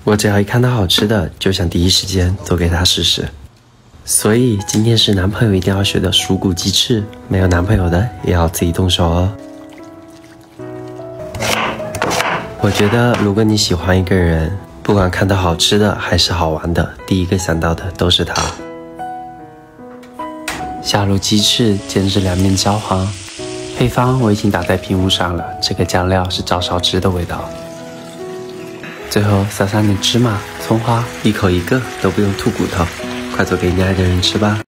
我只要一看到好吃的，就想第一时间做给他试试。所以今天是男朋友一定要学的薯骨鸡翅，没有男朋友的也要自己动手哦。我觉得如果你喜欢一个人，不管看到好吃的还是好玩的，第一个想到的都是他。下入鸡翅，煎至两面焦黄。配方我已经打在屏幕上了，这个酱料是照烧汁的味道。最后撒上点芝麻、葱花，一口一个，都不用吐骨头。快做给你爱的人吃吧。